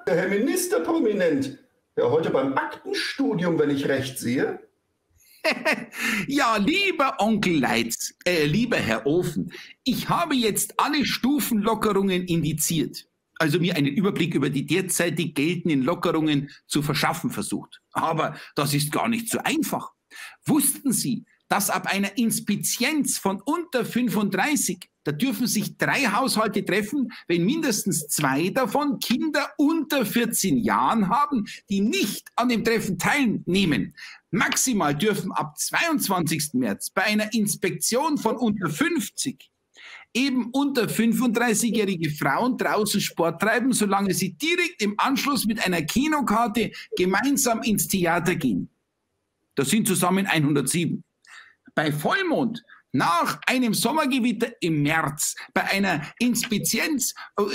der Herr Ministerprominent. Ja, heute beim Aktenstudium, wenn ich recht sehe. Ja, lieber Onkel Leitz, lieber Herr Ofen, ich habe jetzt alle Stufenlockerungen indiziert, also mir einen Überblick über die derzeitig geltenden Lockerungen zu verschaffen versucht. Aber das ist gar nicht so einfach. Wussten Sie, dass ab einer Inspizienz von unter 35, da dürfen sich 3 Haushalte treffen, wenn mindestens 2 davon Kinder unter 14 Jahren haben, die nicht an dem Treffen teilnehmen. Maximal dürfen ab 22. März bei einer Inspektion von unter 50 eben unter 35-jährige Frauen draußen Sport treiben, solange sie direkt im Anschluss mit einer Kinokarte gemeinsam ins Theater gehen. Das sind zusammen 107. Bei Vollmond, nach einem Sommergewitter im März, bei einer Inzidenz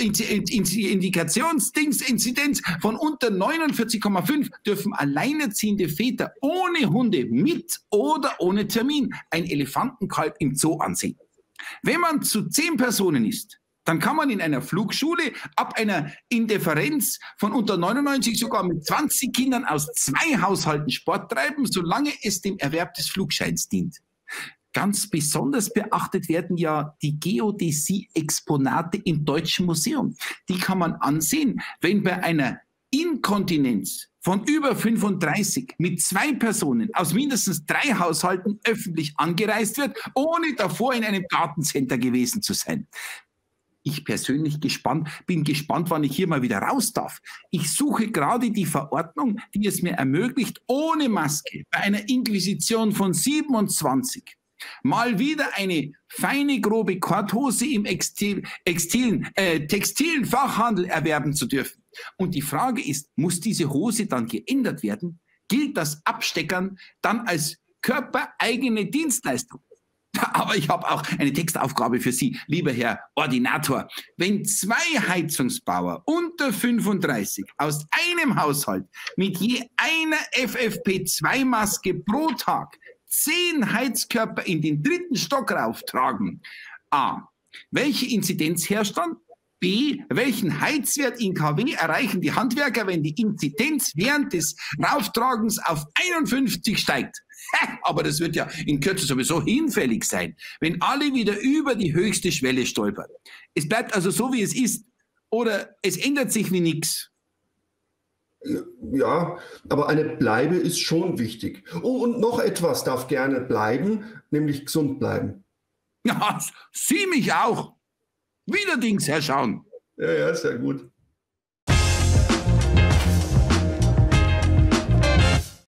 von unter 49,5 dürfen alleinerziehende Väter ohne Hunde mit oder ohne Termin ein Elefantenkalb im Zoo ansehen. Wenn man zu 10 Personen ist, dann kann man in einer Flugschule ab einer Indifferenz von unter 99 sogar mit 20 Kindern aus 2 Haushalten Sport treiben, solange es dem Erwerb des Flugscheins dient. Ganz besonders beachtet werden ja die Geodäsie-Exponate im Deutschen Museum. Die kann man ansehen, wenn bei einer Inkontinenz von über 35 mit 2 Personen aus mindestens 3 Haushalten öffentlich angereist wird, ohne davor in einem Gartencenter gewesen zu sein. Ich persönlich bin gespannt, wann ich hier mal wieder raus darf. Ich suche gerade die Verordnung, die es mir ermöglicht, ohne Maske bei einer Inquisition von 27 mal wieder eine feine, grobe Korthose im textilen Fachhandel erwerben zu dürfen. Und die Frage ist, muss diese Hose dann geändert werden? Gilt das Absteckern dann als körpereigene Dienstleistung? Aber ich habe auch eine Textaufgabe für Sie, lieber Herr Ordinator. Wenn 2 Heizungsbauer unter 35 aus einem Haushalt mit je einer FFP2-Maske pro Tag 10 Heizkörper in den 3. Stock rauftragen, A. Welche Inzidenz herrscht dann? B. Welchen Heizwert in kW erreichen die Handwerker, wenn die Inzidenz während des Rauftragens auf 51 steigt? Aber das wird ja in Kürze sowieso hinfällig sein, wenn alle wieder über die höchste Schwelle stolpern. Es bleibt also so, wie es ist, oder es ändert sich wie nichts. Ja, aber eine Bleibe ist schon wichtig. Oh, und noch etwas darf gerne bleiben, nämlich gesund bleiben. Ja, Sie mich auch. Widerdings, Herr Schaun. Ja, ist ja gut.